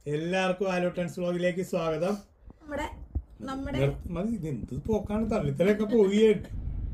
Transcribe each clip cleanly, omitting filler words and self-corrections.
എല്ലാവർക്കും ആലോട്ടൻസ് വ്ലോഗിലേക്ക് സ്വാഗതം. എന്ത് പോക്കാണ്, തള്ളിത്തലൊക്കെ പോയിട്ട്.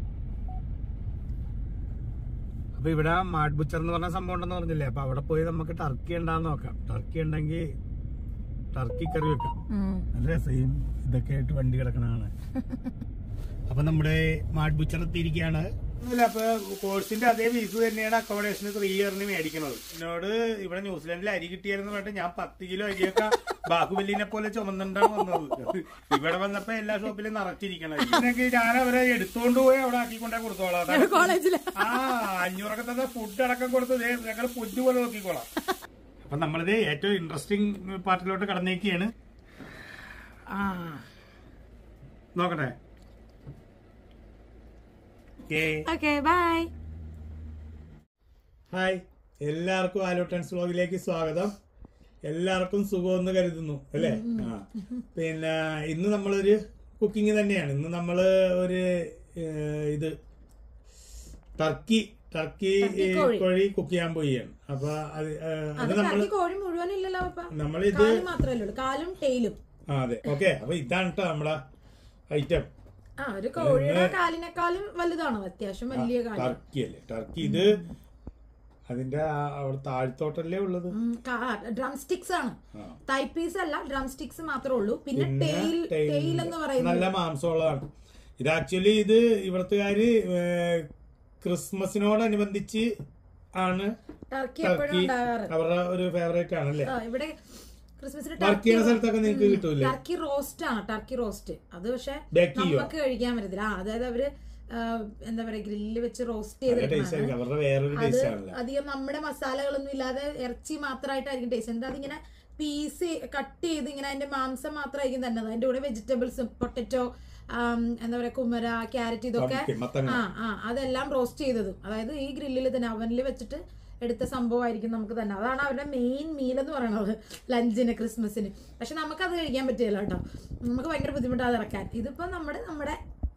അപ്പൊ ഇവിടെ മാഡ് ബുച്ചർ എന്ന് പറഞ്ഞ സംഭവം ഉണ്ടെന്ന് പറഞ്ഞില്ലേ, അപ്പൊ അവിടെ പോയി നമുക്ക് ടർക്കി ഉണ്ടാന്ന് നോക്കാം. ടർക്കി ഉണ്ടെങ്കിൽ ടർക്കി കറി വെക്കാം. നല്ല രസം ഇതൊക്കെ ആയിട്ട് വണ്ടി കിടക്കണതാണ്. അപ്പൊ നമ്മുടെ മാഡ് ബുച്ചർ എത്തിയിരിക്കുകയാണ്. അപ്പൊ കോഴ്സിന്റെ അതേ ഫീസ് തന്നെയാണ് അക്കോമഡേഷന് 3 ഇയറിന് മേടിക്കുന്നത്. എന്നോട് ഇവിടെ ന്യൂസിലാൻഡിൽ അരി കിട്ടിയായിരുന്നു പറഞ്ഞിട്ട് ഞാൻ 10 കിലോ അരിയൊക്കെ ബാഹുബലിനെ പോലെ ചുമന്നുണ്ടാണ് വന്നത്. ഇവിടെ വന്നപ്പോ എല്ലാ ഷോപ്പിലും നിറച്ചിരിക്കണം. ഇതിനൊക്കെ ഞാൻ അവരെ എടുത്തോണ്ട് പോയി അവിടെ ആക്കിക്കൊണ്ടേ കൊടുത്തോളാം. 500 തന്നെ ഫുഡ് അടക്കം കൊടുത്ത് ഞങ്ങൾ പൊന്നു പോലെ നോക്കിക്കോളാം. അപ്പൊ നമ്മളിത് ഏറ്റവും ഇൻട്രസ്റ്റിംഗ് പാർട്ടിലോട്ട് കടന്നേക്കാണ്. നോക്കട്ടെ. ഹായ്, എല്ലാവർക്കും ആലോട്ടൻസ് വ്ലോഗിലേക്ക് സ്വാഗതം. എല്ലാവർക്കും സുഖമെന്ന് കരുതുന്നു അല്ലേ? പിന്നെ ഇന്ന് നമ്മളൊരു കുക്കിംഗ് തന്നെയാണ്. ഇന്ന് നമ്മള് ഒരു ഇത് ടർക്കി കോഴി കുക്ക് ചെയ്യാൻ പോവുകയാണ്. അപ്പൊ അത് നമ്മളിത് അതെ ഓക്കെ. അപ്പൊ ഇതാണ് കേട്ടോ നമ്മുടെ ഐറ്റം. ഒരു കോഴിയുടെ കാലിനേക്കാളും വലുതാണ്, അത്യാവശ്യം വലിയ ടർക്കി അല്ലേ? ടർക്കി ഇത് അതിന്റെ അവിടെ താഴ്ത്തോട്ടല്ലേ ഉള്ളത്. ഡ്രം സ്റ്റിക്സ് ആണ്, തൈ പീസ് അല്ല, ഡ്രം സ്റ്റിക്സ് മാത്രമേ ഉള്ളൂ. പിന്നെ ടെയിൽ എന്ന് പറയുന്നത് നല്ല മാംസമുള്ളതാണ്. ഇത് ആക്ച്വലി ഇത് ഇവിടത്തുകാര് ക്രിസ്മസിനോടനുബന്ധിച്ച് ആണ് ടർക്കി അവരുടെ ഒരു ഫേവറേറ്റ് ആണല്ലേ. ഇവിടെ ക്രിസ്മസിന് സ്ഥലത്തൊക്കെ നിങ്ങൾക്ക് കിട്ടൂല. ടർക്കി റോസ്റ്റ് ആണ്, ടർക്കി റോസ്റ്റ്. അത് പക്ഷെ നമുക്ക് കഴിക്കാൻ പറ്റത്തില്ല. അതായത് അവര് എന്താ പറയാ, ഗ്രില്ലിൽ വെച്ച് റോസ്റ്റ് ചെയ്ത് അധികം നമ്മുടെ മസാലകളൊന്നും ഇല്ലാതെ ഇറച്ചി മാത്രമായിട്ടായിരിക്കും ടേസ്റ്റ്. എന്താ അതിങ്ങനെ പീസ് കട്ട് ചെയ്ത് ഇങ്ങനെ അതിന്റെ മാംസം മാത്രമായിരിക്കും തന്നെ. അതിന്റെ കൂടെ വെജിറ്റബിൾസും പൊട്ടറ്റോ, എന്താ പറയാ, കുമര, ക്യാരറ്റ്, ഇതൊക്കെ അതെല്ലാം റോസ്റ്റ് ചെയ്തതും. അതായത് ഈ ഗ്രില്ലിൽ തന്നെ അവനിൽ വെച്ചിട്ട് എടുത്ത സംഭവമായിരിക്കും നമുക്ക് തന്നെ. അതാണ് അവരുടെ മെയിൻ മീൽ എന്ന് പറയുന്നത് ലഞ്ചിന്, ക്രിസ്മസിന്. പക്ഷെ നമുക്കത് കഴിക്കാൻ പറ്റില്ല കേട്ടോ, നമുക്ക് ഭയങ്കര ബുദ്ധിമുട്ടാണ് ഇറക്കാൻ. ഇതിപ്പോ നമ്മുടെ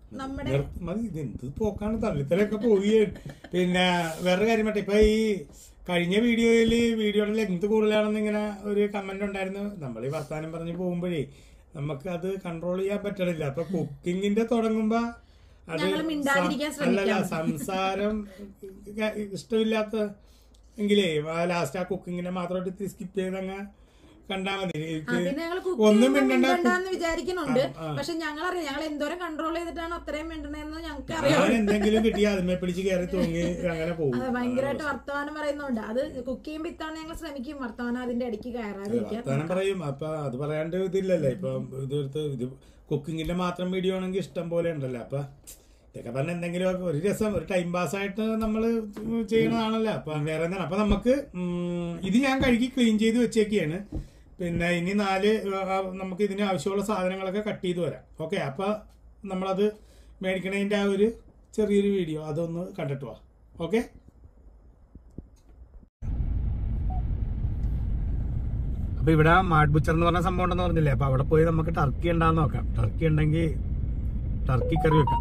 എന്ത് പോക്കാണ്, തള്ളിത്തലൊക്കെ പോയിട്ട്. പിന്നെ വേറൊരു കാര്യം പറ്റേ, ഇപ്പൊ ഈ കഴിഞ്ഞ വീഡിയോയുടെ ലെങ്ത് കൂടുതലാണെന്ന് ഇങ്ങനെ ഒരു കമന്റ് ഉണ്ടായിരുന്നു. നമ്മൾ ഈ വർത്താനം പറഞ്ഞ് പോകുമ്പോഴേ നമുക്ക് അത് കൺട്രോൾ ചെയ്യാൻ പറ്റണില്ല. അപ്പൊ കുക്കിങ്ങിന്റെ തുടങ്ങുമ്പോ അത് അല്ലല്ല, സംസാരം ഇഷ്ടമില്ലാത്ത എങ്കിലേ ലാസ്റ്റ് ആ കുക്കിങ്ങിനെ മാത്രമായിട്ട് സ്കിപ്പ് ചെയ്തങ്ങ് കണ്ടാ മതി. ഒന്നും മിണ്ടണ്ടെന്ന് വിചാരിക്കുന്നുണ്ട്. പക്ഷെ ഞങ്ങളറിയാം ഞങ്ങൾ എന്തോരം കൺട്രോൾ ചെയ്തിട്ടാണ് അത്രയും മിണ്ടണെന്ന് ഞങ്ങൾക്ക് അറിയാം. എന്തെങ്കിലും കിട്ടിയാ അതിനെ പിടിച്ച് കയറി തൂങ്ങി അങ്ങനെ പോകും. ഭയങ്കരമായിട്ട് വർത്തമാനം പറയുന്നുണ്ട്. അത് കുക്ക് ചെയ്യുമ്പോ ഇത്തവണ ഞങ്ങൾ ശ്രമിക്കും വർത്തമാനം അതിന്റെ ഇടയ്ക്ക് കയറാതിരിക്കാൻ. വർത്തമാനം പറയും. അപ്പൊ അത് പറയാണ്ട് ഇതില്ലല്ലേ. ഇപ്പൊ ഇത് കുക്കിങ്ങിന്റെ മാത്രം വീഡിയോ ആണെങ്കിൽ ഇഷ്ടം പോലെ ഉണ്ടല്ലോ. അപ്പൊ ഇതൊക്കെ പറഞ്ഞ എന്തെങ്കിലും ഒരു രസം, ഒരു ടൈം പാസ് ആയിട്ട് നമ്മള് ചെയ്യണതാണല്ലോ. അപ്പൊ വേറെ എന്താണ്. അപ്പൊ നമുക്ക് ഇത് ഞാൻ കഴുകി ക്ലീൻ ചെയ്ത് വെച്ചേക്കാണ്. പിന്നെ ഇനി 4 നമുക്ക് ഇതിന് ആവശ്യമുള്ള സാധനങ്ങളൊക്കെ കട്ട് ചെയ്ത് വരാം. ഓക്കെ, അപ്പൊ നമ്മളത് മേടിക്കണതിന്റെ ആ ഒരു ചെറിയൊരു വീഡിയോ അതൊന്ന് കണ്ടിട്ട് പോവാം. ഓക്കെ. അപ്പൊ ഇവിടെ മാഡ് ബുച്ചർ എന്ന് പറഞ്ഞ സംഭവം ഉണ്ടെന്ന് പറഞ്ഞില്ലേ, അപ്പൊ അവിടെ പോയി നമുക്ക് ടർക്കി ഉണ്ടാന്ന് നോക്കാം. ടർക്കി ഉണ്ടെങ്കിൽ ടർക്കി കറി വെക്കാം.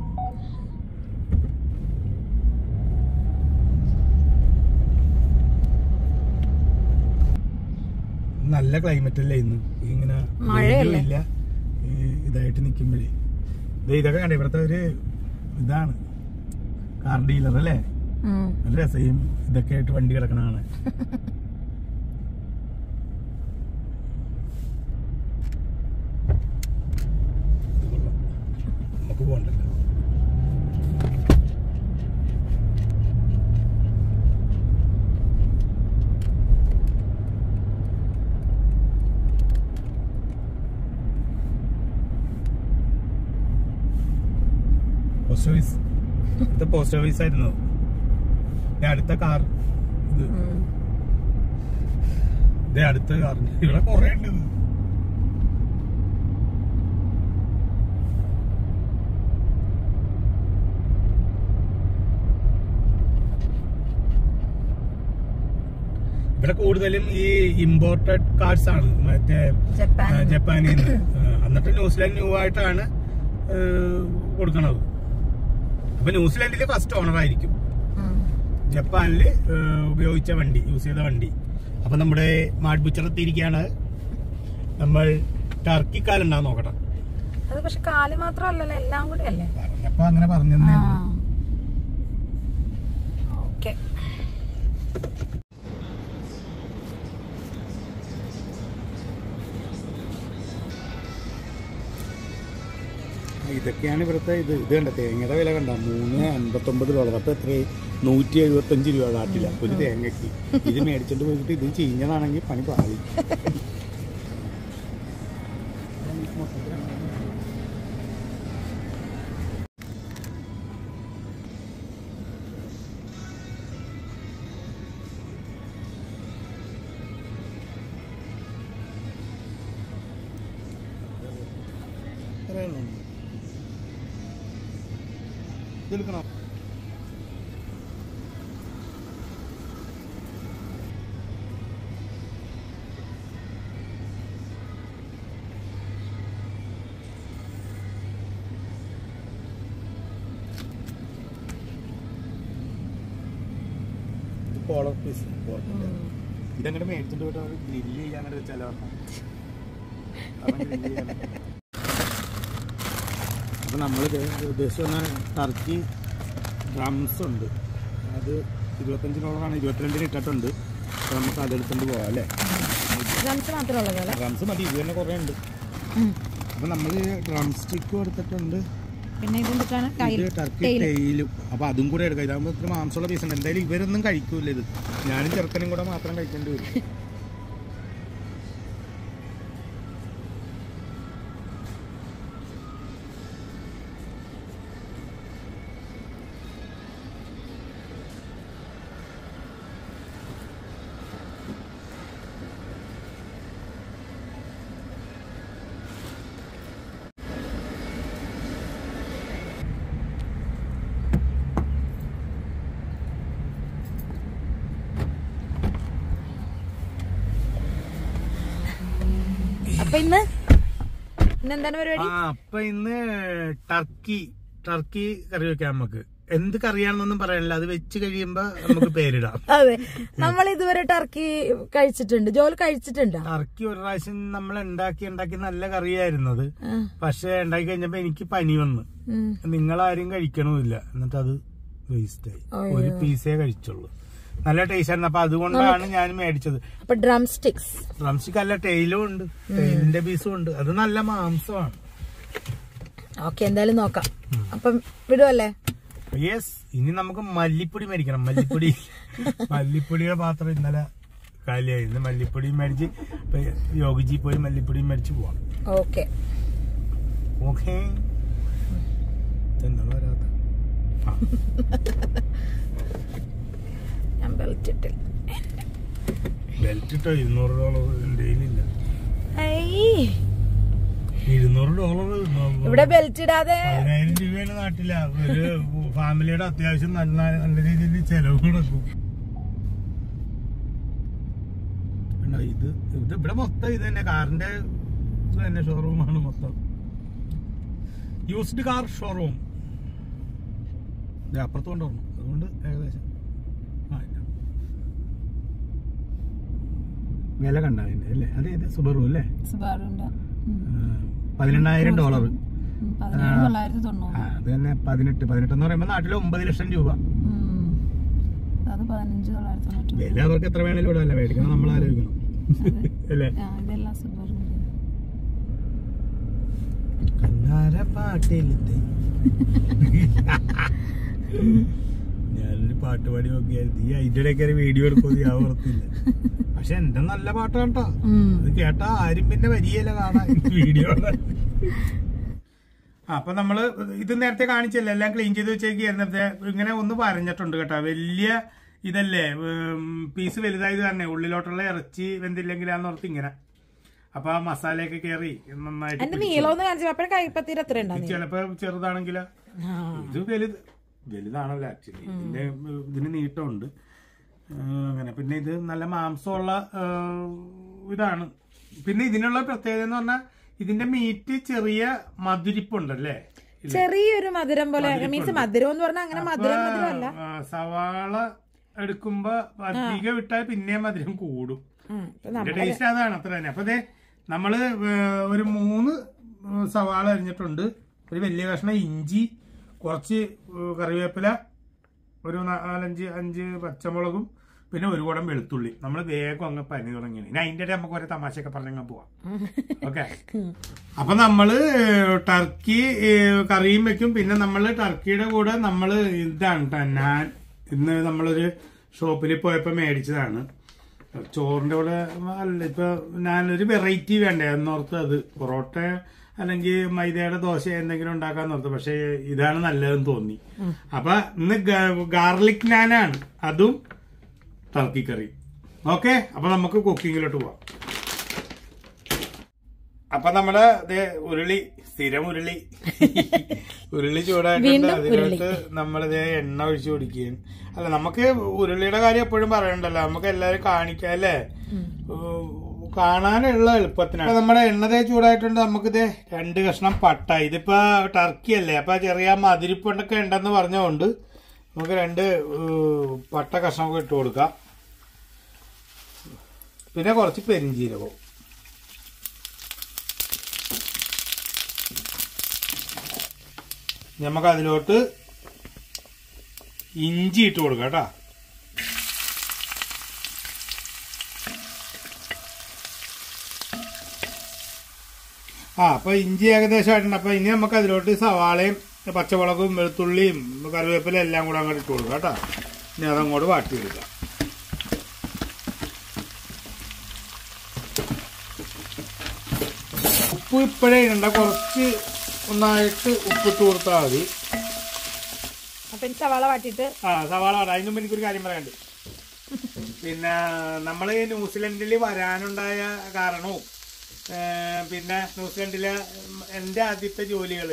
നല്ല ക്ലൈമറ്റ് അല്ലേ ഇന്ന്, ഇങ്ങനെ മഴയില്ല ഇതായിട്ട് നിക്കുമ്പോഴേ. ഇതൊക്കെ കണ്ടേ, ഇവിടുത്തെ ഒരു ഇതാണ് കാർ ഡീലർ അല്ലേ. നല്ല രസം ഇതൊക്കെ ആയിട്ട് വണ്ടി കിടക്കണതാണ്. നമുക്ക് പോകണ്ടല്ലോ. ഇത് പോസ്റ്റ് ഓഫീസ് ആയിരുന്നു. അടുത്ത കാർ ഇത് അടുത്ത കാർ ഇവിടെ കൊറേ ഉണ്ട്. ഇവിടെ കൂടുതലും ഈ ഇമ്പോർട്ടഡ് കാർസ് ആണ്, മറ്റേ ജപ്പാനിൽ നിന്ന്. എന്നിട്ട് ന്യൂസിലാൻഡ് ന്യൂ ആയിട്ടാണ് കൊടുക്കണത്. അപ്പൊ ന്യൂസിലാൻഡിലെ ഫസ്റ്റ് ഓണർ ആയിരിക്കും. ജപ്പാനില് ഉപയോഗിച്ച വണ്ടി, യൂസ് ചെയ്ത വണ്ടി. അപ്പൊ നമ്മുടെ മാഡ് ബുച്ചർ എത്തിയിരിക്കുകയാണ്. നമ്മൾ ടർക്കി കാലുണ്ടാവും നോക്കട്ടെ. അത് പക്ഷെ കാല് മാത്രമല്ലല്ലോ, എല്ലാം കൂടെ അല്ലേ പറഞ്ഞപ്പോ അങ്ങനെ പറഞ്ഞു. ഓക്കെ. ഇതൊക്കെയാണ് ഇവിടുത്തെ ഇത് കണ്ട തേങ്ങയുടെ വില കണ്ട $3.59. അപ്പൊ എത്ര $175 നാട്ടില്ല ഒരു തേങ്ങയ്ക്ക്. ഇത് മേടിച്ചിട്ട് പോയിട്ട് ഇത് ചീഞ്ഞതാണെങ്കിൽ പണി പാളി. ഇതെടുക്കണം. പോളർ പീസ് ഇതങ്ങോട്ട് മേടിച്ചിട്ട് പോയിട്ട് ഗ്രില്ല് ചെയ്യാൻ വെച്ചാലോ. അപ്പൊ നമ്മൾ ഉദ്ദേശിച്ച ടർക്കി ഡ്രംസ് ഉണ്ട്. അത് $25, 22 ഇട്ടിട്ടുണ്ട്. അപ്പൊ നമുക്ക് അതെടുത്തോണ്ട് പോവാം അല്ലേ. ഡ്രംസ് മതി, ഇത് തന്നെ കുറെ ഉണ്ട്. അപ്പൊ നമ്മള് ഡ്രം സ്റ്റിക്കും എടുത്തിട്ടുണ്ട്, പിന്നെ ടർക്കി ടെയിലും. അപ്പൊ അതും കൂടെ എടുക്കാം. ഇതാകുമ്പോ ഇത്ര മാംസമുള്ള പീസ് ഉണ്ട്. എന്തായാലും ഇവരൊന്നും കഴിക്കൂല ഇത്. ഞാനും ചെറുക്കനും കൂടെ മാത്രം കഴിക്കേണ്ടി വരും. അപ്പൊ ഇന്ന് എന്താണ് പരിപാടി? അപ്പൊ ഇന്ന് ടർക്കി കറി വെക്കാം. നമുക്ക് എന്ത് കറിയാണെന്നൊന്നും പറയാനില്ല, അത് വെച്ച് കഴിയുമ്പോ നമുക്ക് പേരിടാം. അതെ, നമ്മൾ ഇതുവരെ ടർക്കി കഴിച്ചിട്ടുണ്ട്. ജോൽ കഴിച്ചിട്ടുണ്ടോ? ടർക്കി ഒരു പ്രാവശ്യം നമ്മൾ ഉണ്ടാക്കി നല്ല കറിയായിരുന്നത്. പക്ഷെ ഉണ്ടാക്കി കഴിഞ്ഞപ്പോ എനിക്ക് പനി വന്ന്. നിങ്ങളാരും കഴിക്കണമില്ല. എന്നിട്ട് അത് വേസ്റ്റ് ആയി. ഒരു പീസേ കഴിച്ചുള്ളൂ. നല്ല ടേസ്റ്റ് ആയിരുന്നു. അപ്പൊ അതുകൊണ്ടാണ് ഞാൻ മേടിച്ചത്. അപ്പൊ ഡ്രം സ്റ്റിക് അല്ല, ടെയിലും ഉണ്ട്, ടെയിലിന്റെ പീസും ഉണ്ട്. അത് നല്ല മാംസമാണ്. ഓക്കെ, എന്തായാലും നോക്കാം. അപ്പം വിടുവല്ലേ? യെസ്. ഇനി നമുക്ക് മല്ലിപ്പൊടി മേടിക്കണം. മല്ലിപ്പൊടിയുടെ പാത്രം ഇന്നലെ കാലിയായി. ഇന്ന് മല്ലിപ്പൊടി മേടിച്ച് യോഗിജി പോയി മല്ലിപ്പൊടി മേടിച്ച് പോവാം. Okay okay. എന്താണ് വരാത്ത? ബെൽറ്റ് ഇട്ടോ? $200 എന്റെ കയ്യിലില്ല. $200 ഇവിടെ ബെൽറ്റ് ഇടാതെ 10,000 രൂപയാണ് നാട്ടില. ഒരു ഫാമിലിയുടെ അത്യാവശ്യം നല്ല രീതിയിൽ ചെലവ് നടക്കും. ഇത് ഇവിടെ മൊത്തം ഇത് തന്നെ, കാറിന്റെ തന്നെ ഷോറൂമാണ് മൊത്തം. Used car showroom. അപ്പുറത്ത് കൊണ്ടുവരണം. അതുകൊണ്ട് ഏകദേശം വില കണ്ടതിന്റെ അല്ലേ? അതെ, സുബറു അല്ലേ? $18,000. അത് തന്നെ 18 എന്ന് പറയുമ്പോ നാട്ടില് 9 ലക്ഷം രൂപ. വില അവർക്ക് എത്ര വേണേലും ഇടാല്ല, മേടിക്കണം നമ്മൾ ആലോചിക്കണം അല്ലേ? കണ്ണാര പാട്ടിലത്തെ ഞാനൊരു പാട്ട് പാടി നോക്കിയായിരുന്നു. ഈ അതിന്റെ ഇടയ്ക്ക് ഒരു വീഡിയോ എടുക്കുന്നത് ഞാൻ ഓർത്തില്ല. പക്ഷെ എന്റെ നല്ല പാട്ടാട്ടോ. അത് കേട്ടാ ആരും പിന്നെ വരികയില്ല കാണാൻ വീഡിയോ. അപ്പൊ നമ്മള് ഇത് നേരത്തെ കാണിച്ചല്ലേ, എല്ലാം ക്ലീൻ ചെയ്ത് വെച്ചേക്കായിരുന്നു. ഇങ്ങനെ ഒന്ന് പറഞ്ഞിട്ടുണ്ട് കേട്ടോ. വലിയ ഇതല്ലേ, പീസ് വലുതായത് തന്നെ ഉള്ളിലോട്ടുള്ള ഇറച്ചി വെന്തില്ലെങ്കിലാന്ന് ഓർത്ത് ഇങ്ങനെ. അപ്പൊ ആ മസാലയൊക്കെ കയറി നന്നായിട്ട്. ചിലപ്പോ ചെറുതാണെങ്കിലോ, ഇത് വലുതാണല്ലോ ആക്ച്വലി. ഇതിന് നീട്ടമുണ്ട് അങ്ങനെ. പിന്നെ ഇത് നല്ല മാംസമുള്ള ഇതാണ്. പിന്നെ ഇതിനുള്ള പ്രത്യേകത എന്ന് പറഞ്ഞാൽ ഇതിന്റെ മീറ്റ് ചെറിയ മധുരിപ്പുണ്ടല്ലേ, ചെറിയൊരു മധുരം പോലെ. മീൻസ് മധുരം എന്ന് പറഞ്ഞാൽ അങ്ങനെ മധുരമല്ല. സവാള എടുക്കുമ്പോ അധികം വിട്ടാൽ പിന്നെ മധുരം കൂടും. ടേസ്റ്റ് അതാണ് അത്ര തന്നെ. അപ്പൊ നമ്മള് ഒരു 3 സവാള അരിഞ്ഞിട്ടുണ്ട്, ഒരു വലിയ കഷ്ണം ഇഞ്ചി, കുറച്ച് കറിവേപ്പില, ഒരു 4-5 പച്ചമുളകും, പിന്നെ ഒരു കുടം വെളുത്തുള്ളി. നമ്മൾ വേഗം അങ്ങ് പനി തുടങ്ങിയാണ്. ഇനി അതിൻ്റെ ഇടയിൽ നമുക്ക് ഒരു തമാശയൊക്കെ പറഞ്ഞങ്ങ് പോവാം. ഓക്കെ, അപ്പൊ നമ്മള് ടർക്കി കറിയും വെക്കും. പിന്നെ നമ്മള് ടർക്കിയുടെ കൂടെ നമ്മള് ഇതാണ് ഞാൻ ഇന്ന് നമ്മളൊരു ഷോപ്പിൽ പോയപ്പോ മേടിച്ചതാണ്. ചോറിന്റെ കൂടെ അല്ല, ഇപ്പൊ ഞാനൊരു വെറൈറ്റി വേണ്ടേ എന്നോർത്ത് അത് പൊറോട്ട അല്ലെങ്കിൽ മൈദയുടെ ദോശ എന്തെങ്കിലും ഉണ്ടാക്കാൻ ഓർത്തു. പക്ഷെ ഇതാണ് നല്ലതെന്ന് തോന്നി. അപ്പൊ ഇന്ന് ഗാർലിക് നാനാണ്, അതും ടർക്കി കറി. ഓക്കെ, അപ്പൊ നമുക്ക് കുക്കിങ്ങിലോട്ട് പോവാം. അപ്പൊ നമ്മുടെ ഉരുളി, സ്ഥിരം ഉരുളി ചൂടായിട്ടുണ്ട്. അതിലോട്ട് നമ്മളിത് എണ്ണ ഒഴിച്ചു കൊടുക്കുകയും. അല്ല, നമുക്ക് ഉരുളിയുടെ കാര്യം എപ്പോഴും പറയണ്ടല്ലോ, നമുക്ക് എല്ലാരും കാണിക്കാം അല്ലേ, കാണാനുള്ള എളുപ്പത്തിനാണ്. നമ്മുടെ എണ്ണ ചൂടായിട്ടുണ്ട്. നമുക്കിത് 2 കഷ്ണം പട്ട, ഇതിപ്പോ ടർക്കി അല്ലേ, അപ്പൊ ചെറിയ മതിരിപ്പൊണ്ടൊക്കെ ഉണ്ടെന്ന് പറഞ്ഞുകൊണ്ട് നമുക്ക് 2 പട്ട കഷ്ണമൊക്കെ ഇട്ട് കൊടുക്കാം. പിന്നെ കുറച്ച് പെരിഞ്ചീരകവും. നമുക്ക് അതിലോട്ട് ഇഞ്ചി ഇട്ട് കൊടുക്കാം കേട്ടോ. അപ്പൊ ഇഞ്ചി ഏകദേശം ആയിട്ടുണ്ട്. അപ്പൊ ഇനി നമുക്ക് അതിലോട്ട് സവാളയും പച്ചമുളകും വെളുത്തുള്ളിയും കറിവേപ്പില എല്ലാം കൂടെ അങ്ങോട്ട് ഇട്ട് കൊടുക്കാം കേട്ടോ. ഇനി അതങ്ങോട്ട് വാട്ടി എടുക്കാം. ഉപ്പ് ഇപ്പോഴേ ഇടണ്ട, കുറച്ച് ഒന്നായിട്ട് ഉപ്പിട്ട് കൊടുത്താൽ മതി. സവാള വാട്ടിട്ട് സവാള വാട്ടാം. അതിന് മുമ്പ് എനിക്കൊരു കാര്യം പറയാനുണ്ട്. പിന്നെ നമ്മൾ ന്യൂസിലൻഡിൽ വരാനുണ്ടായ കാരണവും പിന്നെ ന്യൂസിലൻഡിലെ എൻ്റെ ആദ്യത്തെ ജോലികൾ,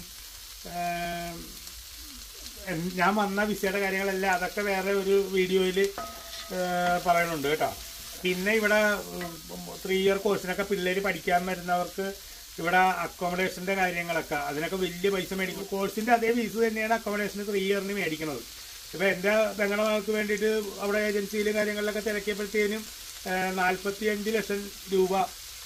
ഞാൻ വന്ന വിസയുടെ കാര്യങ്ങളെല്ലാം അതൊക്കെ വേറെ ഒരു വീഡിയോയിൽ പറയുന്നുണ്ട് കേട്ടോ. പിന്നെ ഇവിടെ 3 ഇയർ കോഴ്സിനൊക്കെ പിള്ളേർ പഠിക്കാൻ വരുന്നവർക്ക് ഇവിടെ അക്കോമഡേഷന്റെ കാര്യങ്ങളൊക്കെ അതിനൊക്കെ വലിയ പൈസ മേടിക്കും. കോഴ്സിന്റെ അതേ ഫീസ് തന്നെയാണ് അക്കോമഡേഷന് 3 ഇയറിന് മേടിക്കുന്നത്. ഇപ്പൊ എന്റെ പെങ്ങളുടെ മകൾക്ക് വേണ്ടിയിട്ട് അവിടെ ഏജൻസിയിലും കാര്യങ്ങളിലൊക്കെ തിരക്കിയപ്പോഴത്തേനും 45 ലക്ഷം രൂപ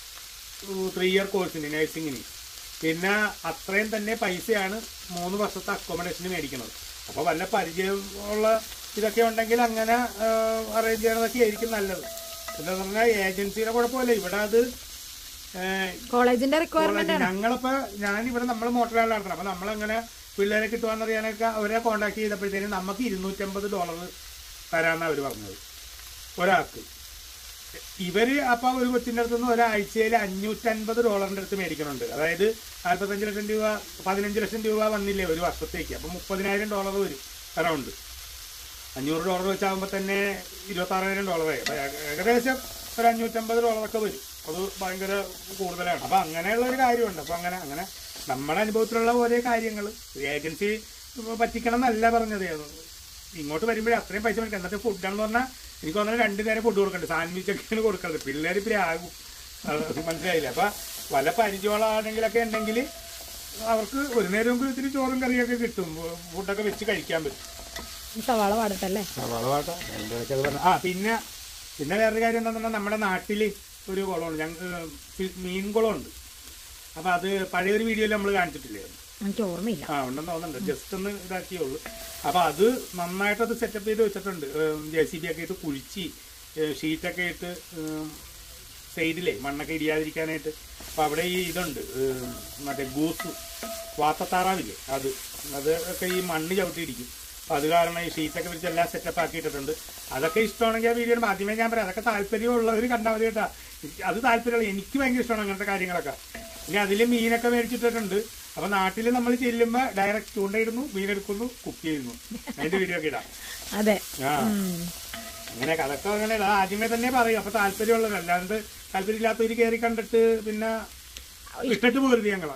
3 ഇയർ കോഴ്സിന്, നഴ്സിങ്ങിന്. പിന്നെ അത്രയും തന്നെ പൈസയാണ് 3 വർഷത്തെ അക്കോമഡേഷന് മേടിക്കുന്നത്. അപ്പൊ വല്ല പരിചയമുള്ള ഇതൊക്കെ ഉണ്ടെങ്കിൽ അങ്ങനെ അറേഞ്ച് ചെയ്യണതൊക്കെ ആയിരിക്കും നല്ലത്. എന്താന്ന് പറഞ്ഞാൽ ഏജൻസിയുടെ കുഴപ്പമില്ല, ഇവിടെ അത് കോളേജിന്റെ റിക്വയർമെന്റ്. ഞാനിവിടെ നമ്മൾ മോട്ടോറാണ് നടത്തണം. അപ്പൊ നമ്മളങ്ങനെ പിള്ളേരെ കിട്ടുവാന്നറിയാനൊക്കെ അവരെ കോണ്ടാക്ട് ചെയ്തപ്പോഴത്തേനും നമുക്ക് $250 തരാമെന്നാണ് അവർ പറഞ്ഞത് ഒരാൾക്ക്. ഇവര് അപ്പൊ ഒരു കൊച്ചിന്റെ അടുത്തുനിന്ന് ഒരാഴ്ചയിൽ $550 അടുത്ത് മേടിക്കുന്നുണ്ട്. അതായത് 45 ലക്ഷം രൂപ, 15 ലക്ഷം രൂപ വന്നില്ലേ ഒരു വർഷത്തേക്ക്. അപ്പൊ $30,000 വരും അറൗണ്ട്. $500 വെച്ചാകുമ്പോ തന്നെ $26,000 ആയി. അപ്പൊ ഏകദേശം ഒരു $550 വരും. അത് ഭയങ്കര കൂടുതലാണ്. അപ്പൊ അങ്ങനെയുള്ള ഒരു കാര്യമുണ്ട്. അപ്പൊ അങ്ങനെ നമ്മുടെ അനുഭവത്തിലുള്ള ഓരോ കാര്യങ്ങൾ ഏജൻസി പറ്റിക്കണം എന്നല്ല പറഞ്ഞത്. ഇങ്ങോട്ട് വരുമ്പോഴേ അത്രയും പൈസ മേടിക്കാം. എന്നിട്ട് ഫുഡാണെന്ന് പറഞ്ഞാൽ എനിക്ക് തോന്നുന്നത് 2 നേരം ഫുഡ് കൊടുക്കണ്ടേ, സാൻഡ്വിച്ചൊക്കെയാണ് കൊടുക്കുന്നത്. പിള്ളേർ ഇപ്പം ആകും, മനസ്സിലായില്ല. അപ്പൊ വല്ല പരിചയമുള്ളതാണെങ്കിലൊക്കെ ഉണ്ടെങ്കിൽ അവർക്ക് ഒരു നേരം ഇത്തിരി ചോറും കറിയൊക്കെ കിട്ടും, ഫുഡൊക്കെ വെച്ച് കഴിക്കാൻ പറ്റും. സവാള വാടട്ടല്ലേ, സവാള വാട്ട. പിന്നെ വേറൊരു കാര്യം എന്താണെന്ന് പറഞ്ഞാൽ നമ്മുടെ നാട്ടില് ഒരു കുളമുണ്ട്, ഞങ്ങൾക്ക് മീൻ കുളമുണ്ട്. അപ്പൊ അത് പഴയൊരു വീഡിയോയിൽ നമ്മൾ കാണിച്ചിട്ടില്ലേ, എനിക്ക് ഓർമ്മയില്ല. ഉണ്ടെന്ന് തോന്നുന്നുണ്ട്, ജസ്റ്റ് ഒന്ന് ഇതാക്കിയുള്ളൂ. അപ്പൊ അത് നന്നായിട്ട് അത് സെറ്റപ്പ് ചെയ്ത് വെച്ചിട്ടുണ്ട്. JCB ഒക്കെ ഇട്ട് കുഴിച്ച് ഷീറ്റൊക്കെ ഇട്ട് സൈഡിലെ മണ്ണൊക്കെ ഇടിയാതിരിക്കാനായിട്ട്. അപ്പൊ അവിടെ ഈ ഇതുണ്ട്, മറ്റേ ഗൂസ് വാത്തത്താറാവില്ലേ, അതൊക്കെ ഈ മണ്ണ് ചവിട്ടിയിരിക്കും. അപ്പൊ അത് കാരണം ഈ ഷീറ്റൊക്കെ വിരിച്ച് എല്ലാം സെറ്റപ്പ് ആക്കിയിട്ടുണ്ട്. അതൊക്കെ ഇഷ്ടമാണെങ്കിൽ ആ വീഡിയോ ആദ്യമേ ഞാൻ പറയാം, അതൊക്കെ താല്പര്യമുള്ളവർ കണ്ടാൽ മതി കേട്ടാ. അത് താല്പര്യമുള്ള, എനിക്ക് ഭയങ്കര ഇഷ്ടമാണ് അങ്ങനത്തെ കാര്യങ്ങളൊക്കെ. ഇനി അതിൽ മീനൊക്കെ മേടിച്ചിട്ടുണ്ട്. അപ്പൊ നാട്ടിൽ നമ്മൾ ചെല്ലുമ്പോ ഡയറക്റ്റ് ചൂണ്ടയിടുന്നു, മീനെടുക്കുന്നു, കുക്ക് ചെയ്യുന്നു, അതിന്റെ വീഡിയോ ഒക്കെ ഇടാം. അതെ, അങ്ങനെയൊക്കെ അതൊക്കെ അങ്ങനെ ആദ്യമേ തന്നെ പറയും. അപ്പൊ താല്പര്യമുള്ളത്, അല്ലാണ്ട് താല്പര്യമില്ലാത്തവര് കയറി കണ്ടിട്ട് പിന്നെ ഇട്ടിട്ട് പോരുത്. ഞങ്ങളാ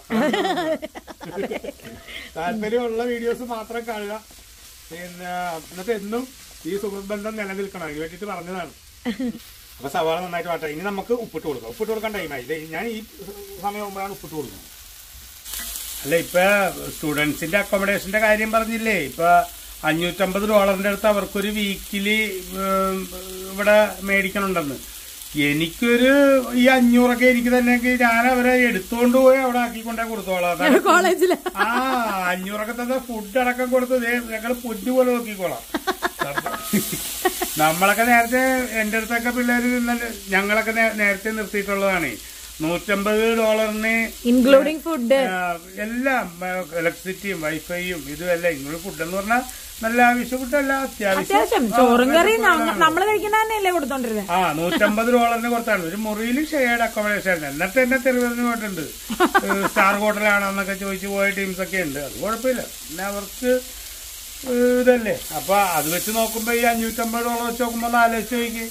താല്പര്യമുള്ള വീഡിയോസ് മാത്രം കാണുക. പിന്നെ എന്നിട്ട് എന്നും ഈ സുഹൃത്ത് ബന്ധം നിലനിൽക്കണം, അതിന് വേണ്ടിയിട്ട് പറഞ്ഞതാണ്. അപ്പൊ സവാള നന്നായിട്ട് വാട്ടാം. ഇനി നമുക്ക് ഉപ്പിട്ട് കൊടുക്കാം. ഉപ്പിട്ട് കൊടുക്കാൻ ടൈമായി. ഞാൻ ഈ സമയമാകുമ്പോഴാണ് ഉപ്പിട്ട് കൊടുക്കുന്നത്. അല്ല, ഇപ്പൊ സ്റ്റുഡൻസിന്റെ അക്കോമഡേഷന്റെ കാര്യം പറഞ്ഞില്ലേ, ഇപ്പൊ $550 അടുത്ത് അവർക്കൊരു വീക്കിലി ഇവിടെ മേടിക്കണുണ്ടെന്ന്. എനിക്കൊരു ഈ 500 എനിക്ക് തന്നെ ഞാൻ അവരെ എടുത്തോണ്ട് പോയി അവിടെ ആക്കിക്കൊണ്ടേ കൊടുത്തോളാം. കോളേജില് 500 തന്നെ ഫുഡ് അടക്കം കൊടുത്ത് ഞങ്ങൾ പൊന്നു പോലെ നോക്കിക്കോളാം. നമ്മളൊക്കെ നേരത്തെ എന്റെ അടുത്തൊക്കെ പിള്ളേര് ഞങ്ങളൊക്കെ നേരത്തെ നിർത്തിയിട്ടുള്ളതാണ്. $150 ഇൻക്ലൂഡിങ് ഫുഡ് എല്ലാം, ഇലക്ട്രിസിറ്റിയും വൈഫൈയും ഇതുമെല്ലാം. ഇൻക്ലൂഡിങ് ഫുഡ് എന്ന് പറഞ്ഞാൽ നല്ല ആവശ്യ ഫുഡല്ല, അത്യാവശ്യം ചോറും കറി നമ്മള് കഴിക്കുന്ന തന്നെയല്ലേ കൊടുത്തോണ്ടിരുന്നത്. $150 കൊടുത്താണ് ഒരു മുറിയിൽ ഷെയർഡ് അക്കോമഡേഷൻ. എന്നിട്ട് എന്നെ തെരുവെന്ന് പോയിട്ടുണ്ട്. സ്റ്റാർ ഹോട്ടലാണെന്നൊക്കെ ചോദിച്ചു പോയ ടീംസ് ഒക്കെ ഉണ്ട്. അത് കുഴപ്പമില്ല. പിന്നെ അവർക്ക് ഇതല്ലേ. അപ്പൊ അത് വെച്ച് നോക്കുമ്പോ ഈ $550 വെച്ച് നോക്കുമ്പോ ആലോചിച്ച് നോക്കി.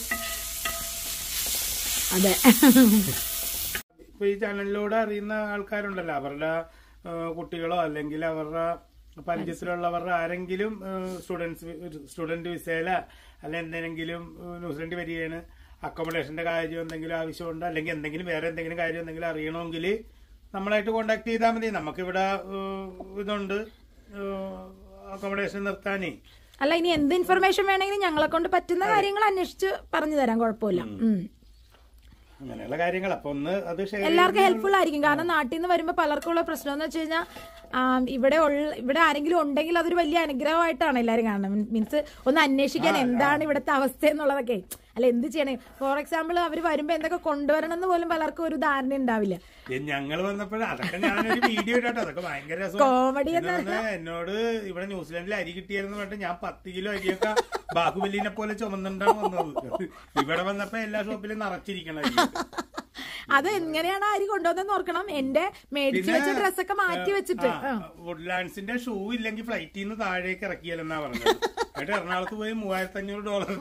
അതെ, ഇപ്പൊ ഈ ചാനലിലൂടെ അറിയുന്ന ആൾക്കാരുണ്ടല്ലോ, അവരുടെ കുട്ടികളോ അല്ലെങ്കിൽ അവരുടെ പഞ്ചത്തിലുള്ളവരുടെ ആരെങ്കിലും സ്റ്റുഡന്റ് വിസയില അല്ലെ എന്തെങ്കിലും ന്യൂസിലൻഡ് വരികയാണ്, അക്കോമഡേഷന്റെ കാര്യം എന്തെങ്കിലും ആവശ്യമുണ്ട്, അല്ലെങ്കിൽ എന്തെങ്കിലും വേറെ എന്തെങ്കിലും കാര്യം എന്തെങ്കിലും അറിയണമെങ്കിൽ നമ്മളായിട്ട് കോണ്ടാക്ട് ചെയ്താൽ മതി. നമുക്കിവിടെ ഇതുണ്ട് അക്കോമഡേഷൻ നിർത്താനേ. അല്ല, ഇനി എന്ത് ഇൻഫർമേഷൻ വേണമെങ്കിലും ഞങ്ങളെ കൊണ്ട് പറ്റുന്ന കാര്യങ്ങൾ അന്വേഷിച്ച് പറഞ്ഞു തരാം, കുഴപ്പമില്ല. അങ്ങനെയുള്ള കാര്യങ്ങൾ അപ്പൊ ഒന്ന് അത് എല്ലാവർക്കും ഹെൽപ്ഫുൾ ആയിരിക്കും. കാരണം നാട്ടിൽ നിന്ന് വരുമ്പോൾ പലർക്കുള്ള പ്രശ്നം എന്ന് വെച്ച് കഴിഞ്ഞാൽ ഇവിടെ ആരെങ്കിലും ഉണ്ടെങ്കിൽ അതൊരു വലിയ അനുഗ്രഹമായിട്ടാണ് എല്ലാവരും കാണുന്നത്. മീൻസ് ഒന്ന് അന്വേഷിക്കാൻ എന്താണ് ഇവിടുത്തെ അവസ്ഥ എന്നുള്ളതൊക്കെ. അല്ല, എന്ത് ചെയ്യണേ, ഫോർ എക്സാമ്പിൾ അവർ വരുമ്പോ എന്തൊക്കെ കൊണ്ടുവരണം എന്ന് പോലും പലർക്കും ഒരു ധാരണ ഉണ്ടാവില്ല. ഞങ്ങൾ വന്നപ്പോഴും അതൊക്കെ ഞാനൊരു വീഡിയോ ഇട്ടോ, അതൊക്കെ ഭയങ്കര കോമഡി. എന്നോട് ഇവിടെ ന്യൂസിലാൻഡിൽ അരി കിട്ടിയെന്ന് പറഞ്ഞിട്ട് ഞാൻ 10 കിലോ അരിയൊക്കെ ബാഹുബലിനെ പോലെ ചുമന്നുണ്ടാണ് വന്നത്. ഇവിടെ വന്നപ്പോ എല്ലാ ഷോപ്പിലും നിറച്ചിരിക്കണം. അത് എങ്ങനെയാണ് അരി കൊണ്ടുവന്നെന്ന് ഓർക്കണം. എന്റെ മേടിച്ചു വെച്ച ഡ്രസ്സൊക്കെ മാറ്റി വെച്ചിട്ട് വുഡ്ലാൻഡ്സിന്റെ ഷൂ ഇല്ലെങ്കിൽ ഫ്ലൈറ്റിൽ നിന്ന് താഴേക്ക് ഇറക്കിയാലെന്നാ പറഞ്ഞത്. എന്നിട്ട് എറണാകുളത്ത് പോയി $3500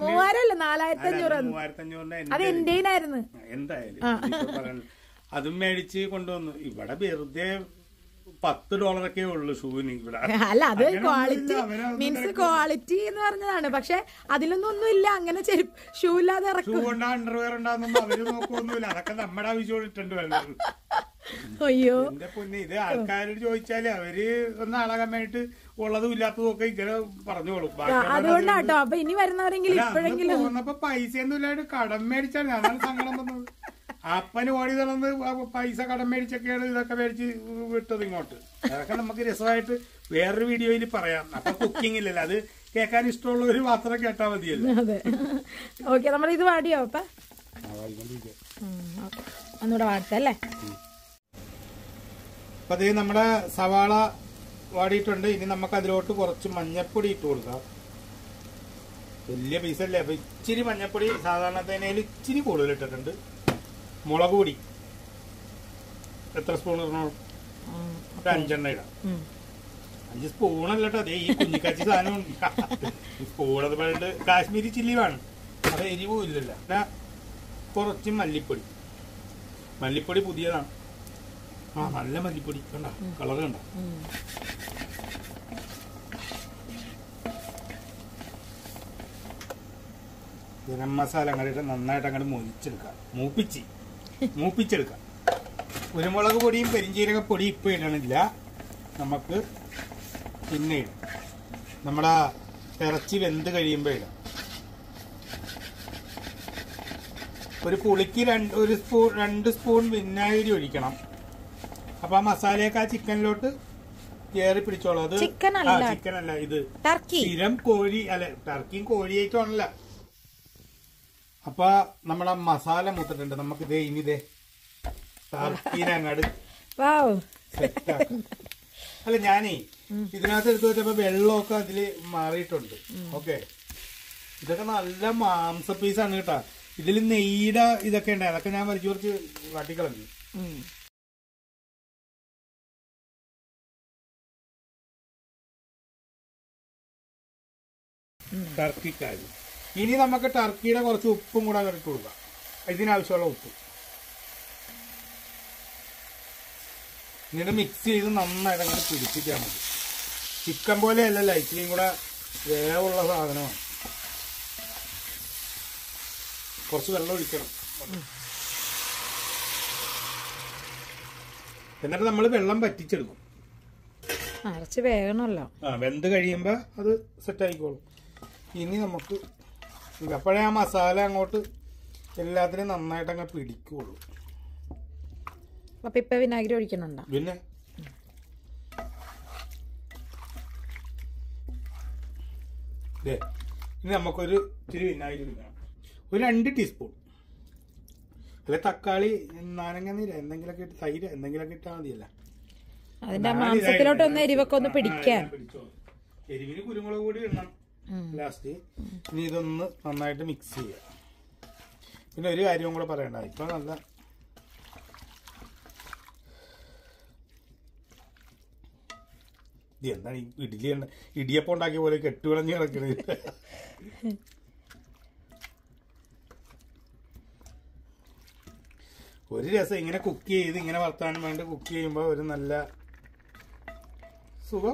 $3500 അത് എന്റെയായിരുന്നു. എന്തായാലും അതും മേടിച്ച് കൊണ്ടുവന്നു. ഇവിടെ വെറുതെ $10 ഉള്ളു ഷൂവിന് ഇവിടെ. അല്ല, അത് ക്വാളിറ്റി മീൻസ് ക്വാളിറ്റി എന്ന് പറഞ്ഞതാണ്. പക്ഷെ അതിലൊന്നും ഇല്ല. അങ്ങനെ ഷൂ ഇല്ലാതെ ഇറക്കും. ഷൂ കൊണ്ടാ അണ്ടർവെയർ ഉണ്ടാകുന്നൊന്നും അവര് നോക്കൊന്നുമില്ല. അതൊക്കെ നമ്മുടെ ആവശ്യം ഇട്ടുണ്ട് വരുന്നത്. അയ്യോ എന്റെ പൊന്നെ, ഇത് ആൾക്കാരോട് ചോദിച്ചാല് അവര് ഒന്ന് അളകാനായിട്ട് ഉള്ളതും ഇല്ലാത്തതും ഒക്കെ ഇങ്ങനെ പറഞ്ഞോളും. അതുകൊണ്ടാട്ടോ. അപ്പൊ ഇനി വരുന്നവരെങ്കിലും ഇപ്പോഴെങ്കിലും പോന്നപ്പോ പൈസയൊന്നും ഇല്ലാണ്ട് കടം മേടിച്ചാണ് അതാണ് സങ്കടം വന്നത്. അപ്പന് ഓടി തളർന്ന് പൈസ കടം മേടിച്ചൊക്കെയാണ് ഇതൊക്കെ മേടിച്ച് വിട്ടത് ഇങ്ങോട്ട്. അതൊക്കെ നമുക്ക് രസമായിട്ട് വേറൊരു വീഡിയോയിൽ പറയാം. അപ്പൊ കുക്കിംഗ് ഇല്ലല്ലോ, അത് കേൾക്കാൻ ഇഷ്ടമുള്ളവര് മാത്രം കേട്ടാ മതിയല്ലോ. അതെ, ഓക്കെ. നമ്മൾ ഇത് വാടിയോ അപ്പ ഒന്നുകൂടെ വാടത്തല്ലേ. അപ്പൊ അത് നമ്മുടെ സവാള വാടിയിട്ടുണ്ട്. ഇനി നമുക്ക് അതിലോട്ട് കുറച്ച് മഞ്ഞപ്പൊടി ഇട്ട് കൊടുക്കാം. വലിയ പീസല്ലേ, അപ്പൊ ഇച്ചിരി മഞ്ഞപ്പൊടി സാധാരണത്തേനേൽ ഇച്ചിരി കൂടുതൽ ഇട്ടിട്ടുണ്ട്. മുളക് പൊടി എത്ര സ്പൂൺ ഇടണം? ഒരു 5 ഇടാം. 5 സ്പൂണല്ലോ. അതേ ഈ കുഞ്ഞിക്കാച്ചി സാധനം സ്പൂൺ. അത് പറഞ്ഞിട്ട് കാശ്മീരി ചില്ലി വേണം, അത് എരിവും ഇല്ലല്ലോ. കുറച്ച് മല്ലിപ്പൊടി. മല്ലിപ്പൊടി പുതിയതാണ്. നല്ല മല്ലിപ്പൊടി കണ്ട, കളർ കണ്ട. ഗരം മസാല അങ്ങോട്ട് നന്നായിട്ട് അങ്ങോട്ട് മൊരിച്ചെടുക്കാം, മൂപ്പിച്ചെടുക്കാം. കുരുമുളക് പൊടിയും പെരിഞ്ചീരക പൊടിയും ഇപ്പം ഇടണില്ല, നമുക്ക് പിന്നെ ഇടാം. നമ്മുടെ ഇറച്ചി വെന്ത് കഴിയുമ്പോൾ ഇടാം. ഒരു പുളിക്ക് 2 സ്പൂൺ വിനാഗിരി ഒഴിക്കണം. അപ്പൊ ആ മസാലയൊക്കെ ആ ചിക്കനിലോട്ട് കയറി പിടിച്ചോളൂ. അത് ചിക്കൻ അല്ല, ഇത് സ്ഥിരം കോഴി. അല്ല, ടർക്കിയും കോഴിയായിട്ടാണല്ല. അപ്പൊ നമ്മുടെ മസാല മൂത്തിട്ടുണ്ട്. നമുക്ക് ഇതേ ഇനി ടർക്കീനെ അങ്ങോട്ട് സെറ്റാക്കാം. അല്ല, ഞാനേ ഇതിനകത്ത് എടുത്തു വെച്ചപ്പോ വെള്ളമൊക്കെ അതില് മാറിയിട്ടുണ്ട്. ഓക്കെ, ഇതൊക്കെ നല്ല മാംസ പീസാണ് കേട്ടാ. ഇതിൽ നെയ്യുടെ ഇതൊക്കെ ഉണ്ട്, അതൊക്കെ ഞാൻ വലിച്ചു കുറച്ച് കാട്ടിക്കളഞ്ഞു. ടർക്കിക്കാരി. ഇനി നമുക്ക് ടർക്കിയുടെ കുറച്ച് ഉപ്പും കൂടെ ഇട്ട് കൊടുക്കാം. ഇതിനാവശ്യമുള്ള ഉപ്പ് എന്നിട്ട് മിക്സ് ചെയ്ത് നന്നായിട്ട് അങ്ങോട്ട് പിടിപ്പിക്കാൻ മതി. ചിക്കൻ പോലെ അല്ലല്ല, ഇച്ചിരിയും കൂടെ വേവുള്ള സാധനമാണ്. കുറച്ച് വെള്ളം ഒഴിക്കണം. എന്നിട്ട് നമ്മൾ വെള്ളം പറ്റിച്ചെടുക്കും. വേഗണല്ലോ. വെന്ത് കഴിയുമ്പോ അത് സെറ്റ് ആയിക്കോളും. ഇനി നമുക്ക് അപ്പോഴേ ആ മസാല അങ്ങോട്ട് എല്ലാത്തിനും നന്നായിട്ട് അങ്ങ് പിടിക്കുള്ളൂ. അപ്പൊ ഇപ്പൊ വിനാഗിരി ഒഴിക്കണുണ്ടോ? പിന്നെ ഇനി നമുക്കൊരു ഇച്ചിരി വിനാഗിരി ഒഴിക്കണം. ഒരു 2 ടീസ്പൂൺ. അല്ലെ തക്കാളി, നാരങ്ങ നീര് എന്തെങ്കിലുമൊക്കെ ഇട്ട്, തൈര് എന്തെങ്കിലുമൊക്കെ ഇട്ടാൽ മതിയല്ല. അതിന്റെ മാംസത്തിലോട്ട് ഒന്ന് എരിവൊക്കെ ഒന്ന് പിടിക്കാൻ. എരിവിന് കുരുമുളക് കൂടി ഇടണം ലാസ്റ്റ്. ഇനി ഇതൊന്ന് നന്നായിട്ട് മിക്സ് ചെയ്യാം. പിന്നെ ഒരു കാര്യവും കൂടെ പറയണ്ട, ഇപ്പൊ നല്ല എന്താണ് ഈ ഇടിയപ്പം ഉണ്ടാക്കിയ പോലെ കെട്ടുവിളഞ്ഞ് കിടക്കണത്. ഒരു രസം ഇങ്ങനെ കുക്ക് ചെയ്ത് ഇങ്ങനെ വർത്താനം വേണ്ടി കുക്ക് ചെയ്യുമ്പോ ഒരു നല്ല സുഖം.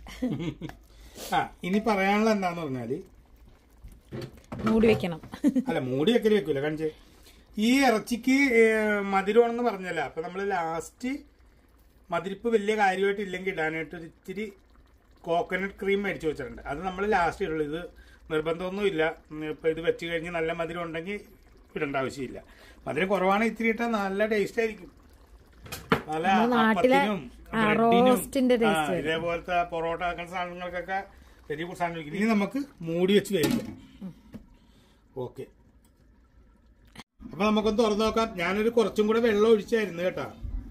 ഇനി പറയാനുള്ള എന്താന്ന് പറഞ്ഞാല് മൂടി വെക്കണം. അല്ല, മൂടി വെക്കല് വെക്കൂല. കാണിച്ചേ, ഈ ഇറച്ചിക്ക് മധുരമാണെന്ന് പറഞ്ഞല്ല. അപ്പൊ നമ്മള് ലാസ്റ്റ് മധുരിപ്പ് വലിയ കാര്യമായിട്ട് ഇല്ലെങ്കിൽ ഇടാനായിട്ട് ഒരു ഇത്തിരി കോക്കനട്ട് ക്രീം മേടിച്ചു വെച്ചിട്ടുണ്ട്. അത് നമ്മൾ ലാസ്റ്റ് ഇടുള്ളൂ. ഇത് നിർബന്ധമൊന്നും ഇല്ല. ഇപ്പൊ ഇത് വെച്ച് കഴിഞ്ഞ് നല്ല മധുരം ഉണ്ടെങ്കിൽ ഇടേണ്ട ആവശ്യമില്ല. മധുരം കുറവാണ് ഇത്തിരി ഇട്ടാൽ നല്ല ടേസ്റ്റ് ആയിരിക്കും. നല്ല അപ്പത്തിനും ബ്രെഡിനും ഇതേപോലത്തെ പൊറോട്ട ആക്കുന്ന സാധനങ്ങൾക്കൊക്കെ വെരി ഗുഡ് സാധനം. ഇനി നമുക്ക് മൂടി വെച്ച് വേവിക്കാം. ഓക്കെ, അപ്പൊ നമുക്കൊന്ന് തുറന്നു നോക്കാം. ഞാനൊരു കുറച്ചും കൂടെ വെള്ളം ഒഴിച്ചായിരുന്നു കേട്ടാ.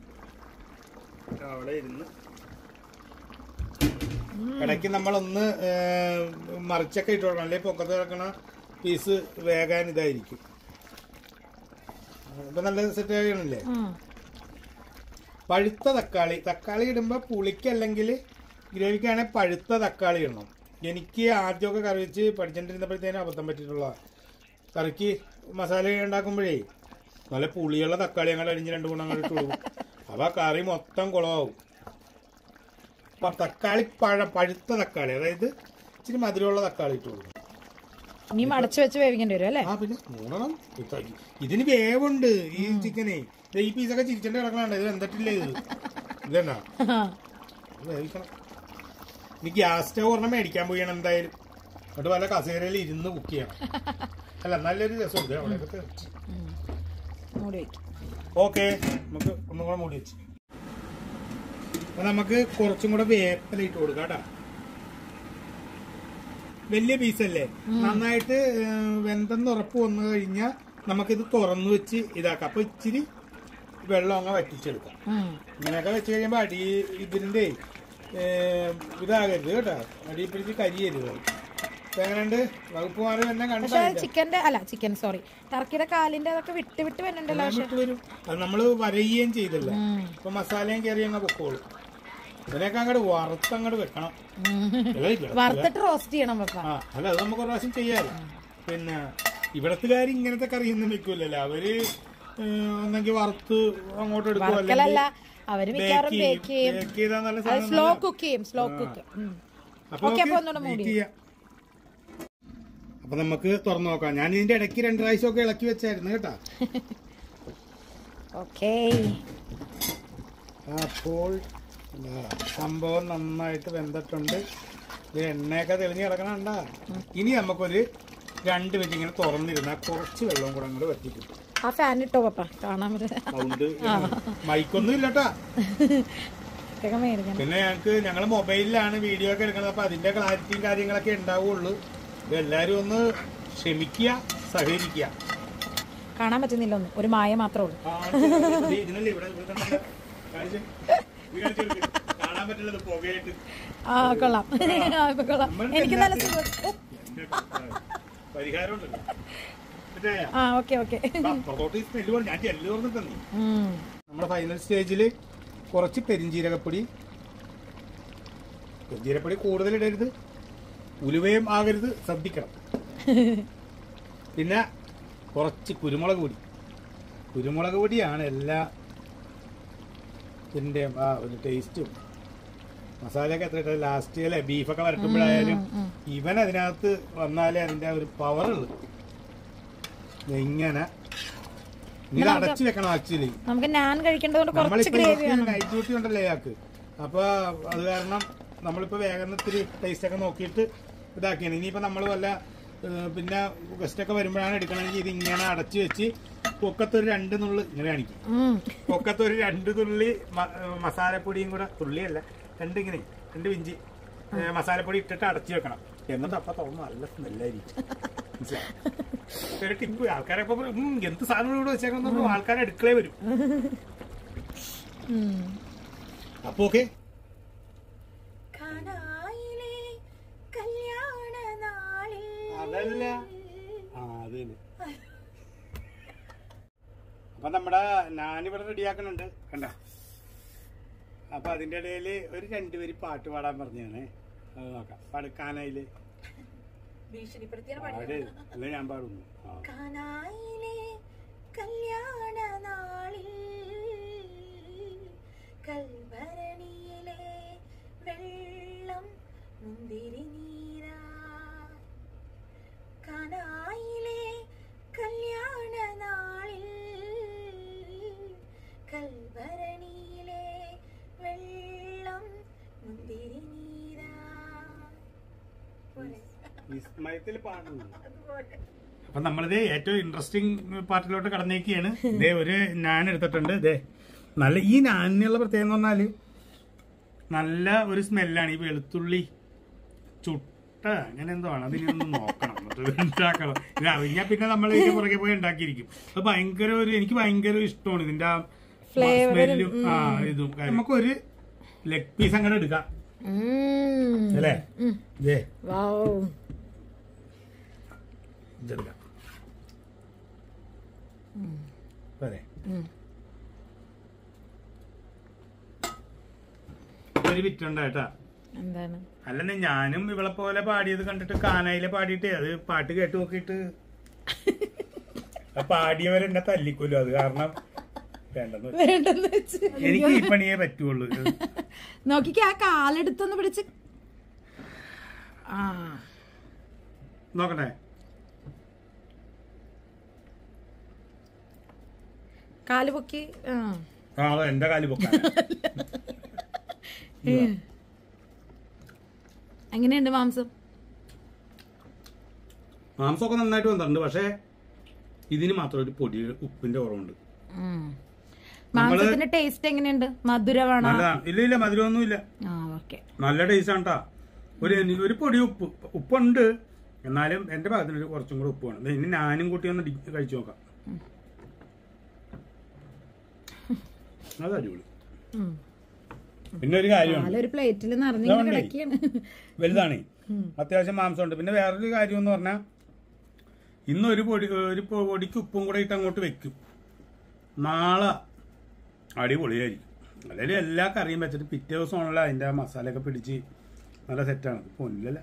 അവിടെ ഇരുന്ന് ഇടയ്ക്ക് നമ്മളൊന്ന് മറിച്ചൊക്കെ ഇട്ട് കൊടുക്കണം, അല്ലെങ്കിൽ പൊക്കത്ത് കിടക്കണ പീസ് വേകാൻ ഇതായിരിക്കും. ഇപ്പൊ നല്ല സെറ്റ് ആകണല്ലേ. പഴുത്ത തക്കാളി ഇടുമ്പോ പുളിക്കല്ലെങ്കിൽ ഗ്രേവിക്കാണെങ്കിൽ പഴുത്ത തക്കാളി ഇടണം. എനിക്ക് ആദ്യമൊക്കെ കറി വെച്ച് പഠിച്ചിട്ടിരുന്നപ്പോഴത്തേനും അബദ്ധം പറ്റിയിട്ടുള്ള കറിക്ക് മസാല ഉണ്ടാക്കുമ്പോഴേ നല്ല പുളിയുള്ള തക്കാളി അങ്ങനെ അരിഞ്ഞ് 2 ഗുണം അങ്ങോട്ട് ഇട്ട് കൊടുക്കും. അപ്പൊ കറി മൊത്തം കുളമാവും. തക്കാളി പഴുത്ത തക്കാളി, അതായത് ഇച്ചിരി മധുരമുള്ള തക്കാളി ഇട്ട് കൊടുക്കും. ഇനി അടച്ചു വെച്ച് വേവിക്കേണ്ടി വരും അല്ലേ? പിന്നെ മൂന്നെണ്ണം. ഇതിന് വേവുണ്ട് ഈ ചിക്കനെ. ഈ പീസൊക്കെ ചിരിച്ചേണ്ട കിടക്കണുണ്ട്. ഇത് എന്തിട്ടില്ല ഇത് ഇതെന്നാ വേവിക്കണം. ഇനി ഗ്യാസ് സ്റ്റവ് ഒരെണ്ണം മേടിക്കാൻ പോയാണ് എന്തായാലും. എന്നിട്ട് വല്ല കസേരയിൽ ഇരുന്ന് കുക്ക് ചെയ്യണം. അല്ല, നല്ലൊരു രസമുണ്ട്. അവിടെയൊക്കെ ഓക്കെ, നമുക്ക് ഒന്നും കൂടെ മൂടി വെച്ച്. അപ്പൊ നമുക്ക് കുറച്ചും കൂടെ വേപ്പില ഇട്ട് കൊടുക്കാം കേട്ടാ. വലിയ പീസല്ലേ, നന്നായിട്ട് വെന്തെന്ന് ഉറപ്പ് വന്നു കഴിഞ്ഞാൽ നമുക്കിത് തുറന്നു വെച്ച് ഇതാക്കാം. അപ്പൊ ഇച്ചിരി വെള്ളം അങ്ങ് വറ്റിച്ചെടുക്കാം. ഇങ്ങനെയൊക്കെ വെച്ച് കഴിയുമ്പോ ഇതിന്റെ ഇതാകരുത് കേട്ടാ. അടി പിടിച്ച് കരിയരുത്. എങ്ങനെയുണ്ട് വകുപ്പ് മാറി തന്നെ ടർക്കിയുടെ കാലിന്റെ അതൊക്കെ വിട്ട് വിട്ട് വരും. അത് നമ്മള് വരയുകയും ചെയ്തല്ലോ. ഇപ്പൊ മസാലയും കയറി അങ്ങ് പൊക്കോളും. ഇതിനൊക്കെ അങ്ങോട്ട് വറുത്തങ്ങോട്ട് വെക്കണം. വറുത്തിട്ട് റോസ്റ്റ് ചെയ്യണം. അല്ല, അത് നമുക്ക് ഒരു പ്രാവശ്യം ചെയ്യാറ്. പിന്നെ ഇവിടത്തുകാർ ഇങ്ങനത്തെ കറിയൊന്നും വെക്കൂലല്ലോ. അവര് ഒന്നെങ്കിൽ വറുത്ത് അങ്ങോട്ട് എടുക്കും, അല്ലെങ്കിൽ സ്ലോ കുക്ക് ചെയ്യും. അപ്പൊ നമുക്ക് തുറന്നു നോക്കാം. ഞാൻ ഇതിന്റെ ഇടയ്ക്ക് 2 പ്രാവശ്യമൊക്കെ ഇളക്കി വെച്ചായിരുന്നു കേട്ടാ. അപ്പോൾ സംഭവം നന്നായിട്ട് വെന്തിട്ടുണ്ട്. ഇത് എണ്ണയൊക്കെ തെളിഞ്ഞ് കിടക്കണണ്ട. ഇനി നമുക്കൊരു 2 മിനിറ്റ് ഇങ്ങനെ തുറന്നിരുന്ന കുറച്ച് വെള്ളം കൂടെ അങ്ങോട്ട് വറ്റിക്കും. ആ ഫാൻ ഇട്ടോ പപ്പ, കാണാൻ മൈക്കൊന്നും ഇല്ലട്ടാ. പിന്നെ ഞങ്ങള് മൊബൈലിലാണ് വീഡിയോ ഒക്കെ എടുക്കുന്നത്. അപ്പൊ അതിന്റെ ക്ലാരിറ്റിയും കാര്യങ്ങളൊക്കെ ഉണ്ടാവുള്ളൂ. എല്ലാരും ഒന്ന് ക്ഷമിക്കുക, സഹകരിക്കുക. കാണാൻ പറ്റുന്നില്ല, ഒന്നും ഒരു മായ മാത്രമേ ഉള്ളൂ. കാണാൻ പറ്റുന്നത് പുകയായിട്ട്. കൊള്ളാം, എനിക്ക് നല്ല പരിഹാരം നമ്മുടെ ഫൈനൽ സ്റ്റേജില് കുറച്ച് പെരിഞ്ജീരകപ്പൊടി കൂടുതൽ ഇടരുത്, ഉലുവയും ആകരുത്, ശ്രദ്ധിക്കണം. പിന്നെ കുറച്ച് കുരുമുളക് പൊടിയാണ് എല്ലാ ഇതിന്റെ ആ ഒരു ടേസ്റ്റും. മസാലയൊക്കെ എത്ര ഇട്ടത് ലാസ്റ്റ് അല്ലെ, ബീഫൊക്കെ വരട്ടുമ്പോഴായാലും ഇവൻ അതിനകത്ത് വന്നാലേ അതിന്റെ ഒരു പവറുള്ളൂ. ഇങ്ങനെ ഇത് അടച്ചു വെക്കണം. ആക്ച്വലി നൈറ്റ് ഡ്യൂട്ടി ഉണ്ടല്ലോ ഇയാൾക്ക്. അപ്പൊ അത് കാരണം നമ്മളിപ്പോ വേഗം ഇത്തിരി ടേസ്റ്റ് ഒക്കെ നോക്കിയിട്ട് ഇതാക്കിയാണ്. ഇനിയിപ്പോ നമ്മൾ വല്ല പിന്നെ ഗസ്റ്റൊക്കെ വരുമ്പോഴാണ് എടുക്കണമെങ്കിൽ ഇത് ഇങ്ങനെ അടച്ചു വെച്ച് പൊക്കത്തൊരു 2 നുള്ളി ഇങ്ങനെ കാണിക്കും. പൊക്കത്തൊരു 2 തുള്ളി മസാലപ്പൊടിയും കൂടെ, തുള്ളിയല്ല 2 ഇഞ്ചി മസാലപ്പൊടി ഇട്ടിട്ട് അടച്ചു വെക്കണം. എന്നിട്ട് അപ്പൊ തുറന്ന് നല്ല സ്മെല്ലായിരിക്കും. മനസ്സിലായി? ഒരു ടിപ്പ്. ആൾക്കാരെ ഇപ്പൊ എന്ത് സാധനം ഇവിടെ വെച്ചേക്കണം ആൾക്കാരെ അടുക്കളേ വരും. അപ്പൊ ഓക്കെ, അതല്ല അതന്നെ. അപ്പൊ നമ്മുടെ ഞാനിവിടെ റെഡിയാക്കണുണ്ട് കണ്ട. അപ്പൊ അതിന്റെ ഇടയില് ഒരു 2 പേര് പാട്ട് പാടാൻ പറഞ്ഞാണ്. അത് നോക്കാം. പടുക്കാനായില് അല്ല ഞാൻ പാടുന്നു. കൽഭരണിയിലെ വെള്ളം മുന്തിരി നീരാ, കനായിലെ കല്യാണ നാളിൽ കൽഭരണിയിലെ വെള്ളം മുന്തിരി നീരാ. വിസ്മയത്തിൽ പാടുന്നു. അപ്പൊ നമ്മളിത് ഏറ്റവും ഇൻട്രസ്റ്റിംഗ് പാർട്ടിലോട്ട് കടന്നേക്കാണ്. ഇതേ ഒരു ഞാൻ എടുത്തിട്ടുണ്ട്. ഇതേ നല്ല ഈ നാനിനുള്ള പ്രത്യേകത എന്ന് പറഞ്ഞാല് നല്ല ഒരു സ്മെല്ലാണ്. ഈ വെളുത്തുള്ളി ചുട്ട അങ്ങനെ എന്തോ ആണ്. അതിനൊന്ന് നോക്കണം, ഉണ്ടാക്കണം. ഇത് അറിഞ്ഞാൽ പിന്നെ നമ്മൾ ഇതിന്റെ പുറകെ പോയി ഉണ്ടാക്കിയിരിക്കും. അത് ഭയങ്കര എനിക്ക് ഭയങ്കര ഇഷ്ടമാണ് ഇതിന്റെ ആ സ്മെല്ലും ഇതും. നമുക്കൊരു ലെഗ് പീസ് അങ്ങനെ എടുക്കാം അല്ലേ? ഇതെടുക്കാം. അതെ, ഒരു വിറ്റുണ്ടായിട്ടാ. അല്ലെന്നെ ഞാനും ഇവളെ പോലെ പാടിയത് കണ്ടിട്ട് കാനായിലെ പാടിയിട്ട് അത് പാട്ട് കേട്ട് നോക്കിയിട്ട് പാടിയവരെന്നെ തല്ലിക്കൊല്ലോ. അത് കാരണം വേണ്ടെന്ന് വെച്ച് എനിക്ക് ഈ പണിയേ പറ്റുള്ളൂ. നോക്കിക്ക് ആ കാലെടുത്തൊന്ന് പിടിച്ച് നോക്കട്ടെ. കാല് പൊക്കി. എന്റെ കാല് പൊക്കാൻ എങ്ങനെയുണ്ട് മാംസമൊക്കെ നന്നായിട്ട് വന്നിട്ടുണ്ട്. പക്ഷെ ഇതിന് മാത്രം ഒരു പൊടി ഉപ്പിന്റെ കുറവുണ്ട്. മാംസത്തിന്റെ ടേസ്റ്റ് എങ്ങനെയുണ്ട്? മധുരമാണോ? ഇല്ല മധുരമൊന്നും ഇല്ല. നല്ല ടേസ്റ്റ് ആണ്. ഒരു പൊടി ഉപ്പുണ്ട്. എന്നാലും എന്റെ ഭാഗത്തിന് കുറച്ചും കൂടെ ഉപ്പ് വേണം. ഇനി ഞാനും കൂട്ടി ഒന്ന് കഴിച്ചു നോക്കാം. അത് അടിപൊളി. പിന്നെ ഒരു കാര്യമാണ്, വലുതാണ്, അത്യാവശ്യം മാംസമുണ്ട്. പിന്നെ വേറൊരു കാര്യം എന്ന് പറഞ്ഞാൽ ഇന്നൊരു പൊടിക്ക് ഉപ്പും കൂടെ ഇട്ട് അങ്ങോട്ട് വെക്കും. നാളെ അടിപൊളിയായിരിക്കും. അല്ലെങ്കിൽ എല്ലാ കറിയും വെച്ചിട്ട് പിറ്റേ ദിവസമാണല്ലോ അതിന്റെ മസാലയൊക്കെ പിടിച്ച് നല്ല സെറ്റാണ്. പൊന്നില്ല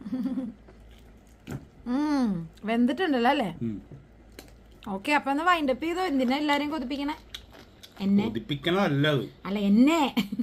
വെന്തിട്ടുണ്ടല്ലോ അല്ലേ? ഓക്കെ, അപ്പൊ ഒന്ന് വൈൻഡപ്പ് ചെയ്തോ. എന്തിനാ എല്ലാരും കൊതിപ്പിക്കണേ? കൊതിപ്പിക്കണതല്ല അത്. അല്ല എന്നെ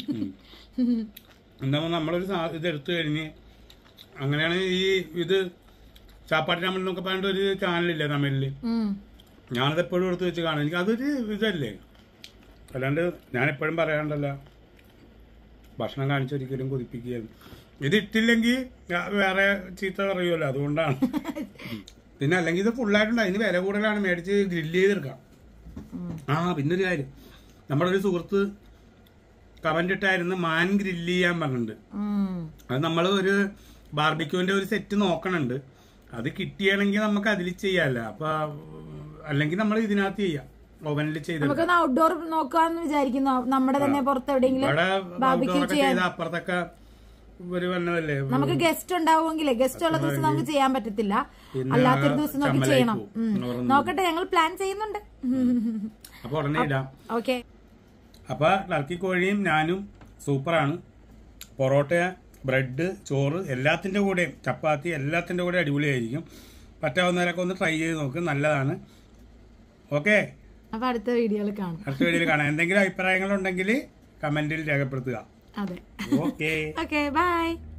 എന്താ നമ്മളൊരു ഇത് എടുത്തു കഴിഞ്ഞ് അങ്ങനെയാണ് ഈ ഇത് ചാപ്പാട്ടി തമിഴിനൊക്കെ പറഞ്ഞിട്ട് ഒരു ചാനലില്ലേ തമിഴില്, ഞാനത് എപ്പോഴും എടുത്ത് വെച്ച് കാണാം. എനിക്ക് അതൊരു ഇതല്ലേ. അല്ലാണ്ട് ഞാൻ എപ്പോഴും പറയാണ്ടല്ലോ ഭക്ഷണം കാണിച്ചൊരിക്കലും കൊതിപ്പിക്കുകയായിരുന്നു. ഇത് ഇട്ടില്ലെങ്കിൽ വേറെ ചീത്ത പറയുമല്ലോ, അതുകൊണ്ടാണ്. പിന്നെ അല്ലെങ്കിൽ ഇത് ഫുള്ളായിട്ടുണ്ട്. അതിന് വില കൂടുതലാണ്, മേടിച്ച് ഗ്രില്ല് ചെയ്തെടുക്കാം. പിന്നൊരു കാര്യം, നമ്മുടെ ഒരു സുഹൃത്ത് കമന്റ് ഇട്ടായിരുന്നു മാൻ ഗ്രില്ല് ചെയ്യാൻ പറഞ്ഞിട്ടുണ്ട്. അത് നമ്മൾ ഒരു ബാർബിക്യൂവിന്റെ ഒരു സെറ്റ് നോക്കണുണ്ട്. അത് കിട്ടിയാണെങ്കിൽ നമുക്ക് അതിൽ ചെയ്യാമല്ലോ. അപ്പൊ അല്ലെങ്കിൽ നമ്മൾ ഇതിനകത്ത് ചെയ്യാം, ഓവനിൽ ചെയ്ത് ഔട്ട്ഡോർ നോക്കാന്ന് വിചാരിക്കുന്നു. നമ്മുടെ തന്നെ പുറത്ത് എവിടെയെങ്കിലും അപ്പുറത്തൊക്കെ ഒരു വന്നതല്ലേ. നമുക്ക് ഗസ്റ്റ് ഉണ്ടാവുമെങ്കിലേ, ഗസ്റ്റ് ഉള്ള ദിവസം നമുക്ക് ചെയ്യാൻ പറ്റത്തില്ല, അല്ലാത്തൊരു ദിവസം നോക്കി ചെയ്യണം. നോക്കട്ടെ, ഞങ്ങൾ പ്ലാൻ ചെയ്യുന്നുണ്ട്. അപ്പൊ ഉടനെ ഇടാം. ഓക്കെ. അപ്പൊ ടർക്കി കോഴിയും ഞാനും സൂപ്പറാണ്. പൊറോട്ട, ബ്രെഡ്, ചോറ് എല്ലാത്തിന്റെ കൂടെയും ചപ്പാത്തി എല്ലാത്തിന്റെ കൂടെ അടിപൊളിയായിരിക്കും. പറ്റാവുന്നവരൊക്കെ ഒന്ന് ട്രൈ ചെയ്ത് നോക്ക്, നല്ലതാണ്. ഓക്കെ, അപ്പൊ അടുത്ത വീഡിയോയിൽ കാണാം. എന്തെങ്കിലും അഭിപ്രായങ്ങളുണ്ടെങ്കിൽ കമന്റിൽ രേഖപ്പെടുത്തുക. അതെ, ഓക്കെ. ബൈ.